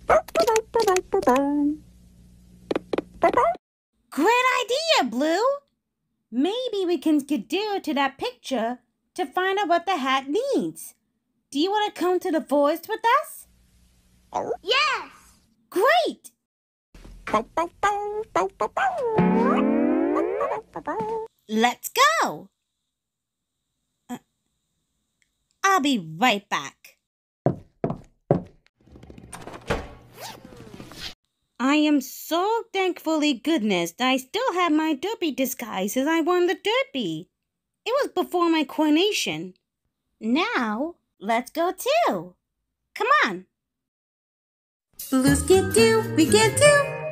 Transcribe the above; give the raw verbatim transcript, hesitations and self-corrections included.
Great idea, Blue! Maybe we can skidoo to that picture to find out what the hat needs. Do you want to come to the forest with us? Yes! Great! Let's go! Uh, I'll be right back. I am so thankfully goodness that I still have my derby disguise as I won the derby. It was before my coronation. Now, let's go too. Come on. Blue skidoo, we get do.